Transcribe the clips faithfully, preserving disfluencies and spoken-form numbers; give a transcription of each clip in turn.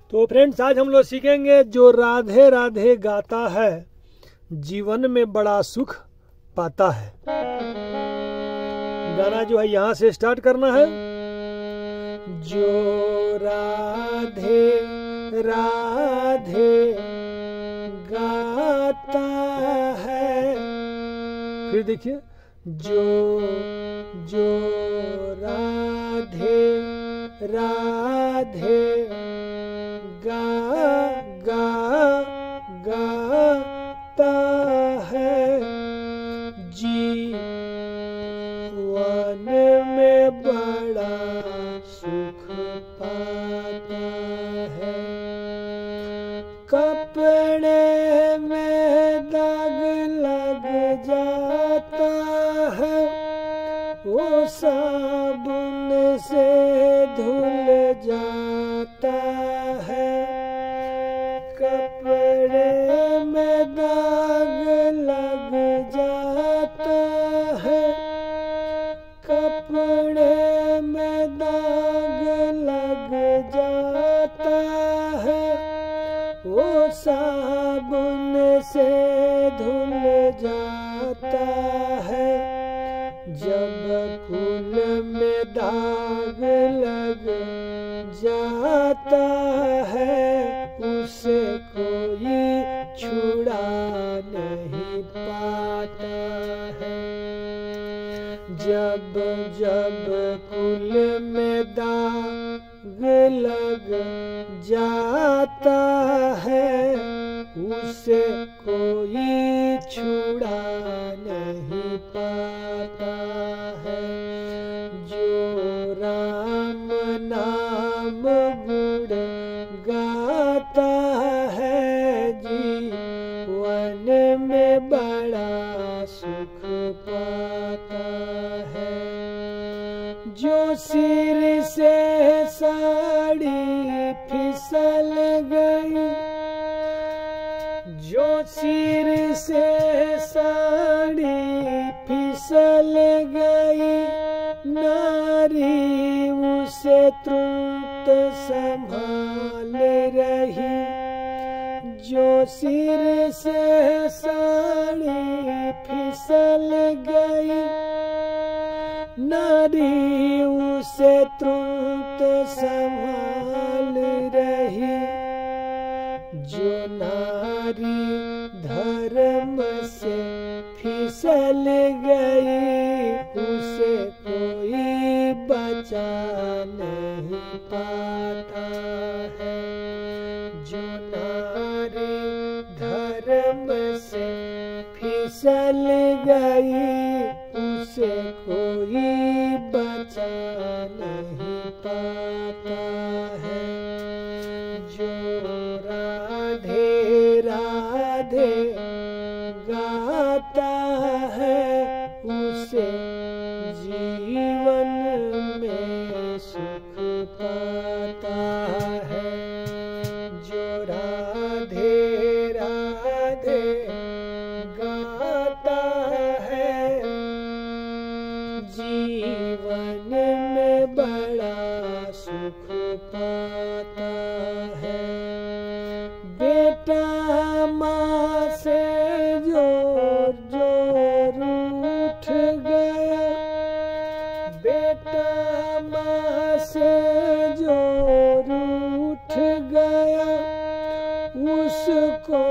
तो फ्रेंड्स आज हम लोग सीखेंगे जो राधे राधे गाता है जीवन में बड़ा सुख पाता है। गाना जो है यहाँ से स्टार्ट करना है। जो राधे राधे गाता है, फिर देखिए जो जो राधे राधे गा गा गाता है जीवन में बड़ा सुख पाता है। कपड़े में दाग लग जाता है, वो साबुन से धुल जाता है। कपड़े में दाग लग जाता है, कपड़े में दाग लग जाता है, वो साबुन से धुल जाता है। जब फूल में दाग लग जाता है, उसे कोई छुड़ा नहीं पाता है। जब जब फूल में दाग लग जाता है, उसे कोई छुड़ा नहीं पाता है। जो राम नाम गुण गाता है, जीवन में बड़ा सुख पाता है। जो सिर से साड़ी फिसल गई, जो सिर से साड़ी फिसल गई, नारी उसे तुरंत संभाल रही। जो सिर से साड़ी फिसल गई, नारी उसे तुरंत संभाल रही। जो नारी धर्म से फिसल गई, उसे कोई बचा नहीं पाता है। जो नारी धर्म से फिसल गई, उसे कोई बचा नहीं पाता है। जो राधे राधे गाता है, उसे जीवन में सुख पाता है। जो राधे राधे गाता है, जीवन में बड़ा सुख पाता है। बेटा माँ से जो जो रूठ गया, बेटा माँ से जो रूठ गया, उसको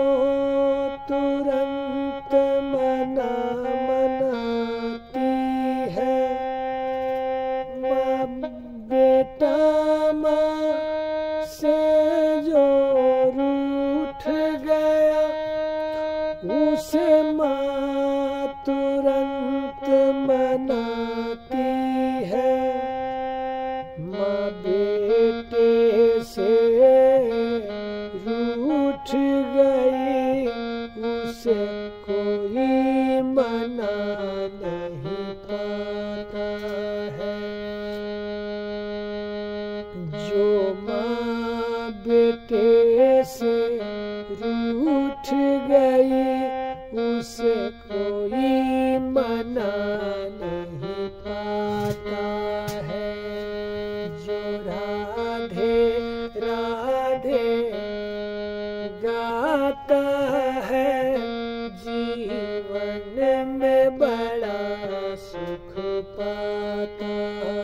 तुरंत मना मनाती है। माँ बेटा माँ से जो रूठ गया, उसे माँ तुरंत मनाती है। माँ बेटे से रूठ गई, उसे कोई मना नहीं पाता है। जो माँ बेटे से रूठ गई, उसे कोई मना नहीं पाता है। जो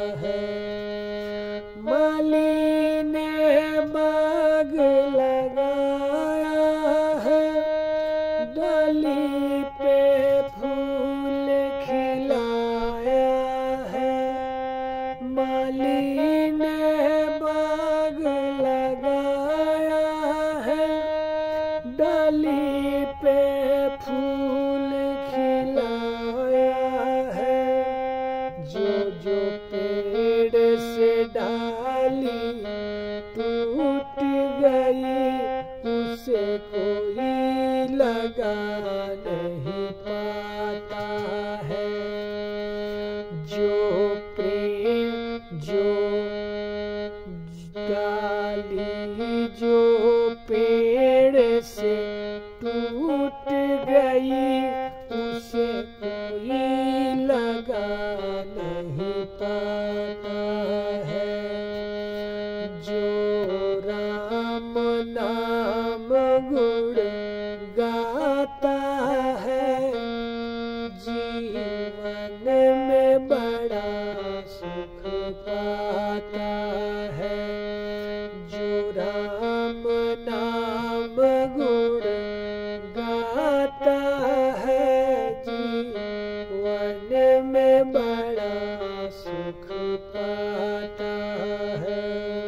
है। माली ने बाग लगाया है, डाली पे फूल खिलाया है। माली ने बाग लगाया है, डाली पे फूल खिलाया है। जो जो पेड़ से डाली टूट गई, उसे कोई लगा नहीं पाता है। जो पेड़ जो डाली जो पेड़ से टूट गई, उसे कोई लगा नहीं पाता है। जो राम नाम गुण गाता है, जीवन में बड़ा सुख पाता है। जो राम नाम गुण गाता है, जीवन में बड़ा सुख पाता है।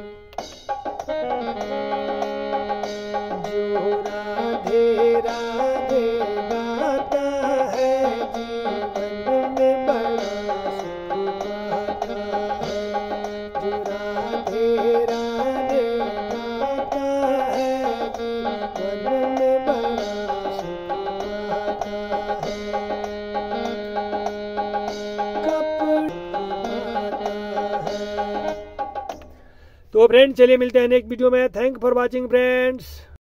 जो राधे राधे गाता है, जीवन में बड़ा सुख पाता है। जो राधे राधे गाता है, जीवन में बड़ा सुख पाता है। कपड़ा है। तो फ्रेंड्स चलिए मिलते हैं नेक्स्ट वीडियो में। Thank for watching friends.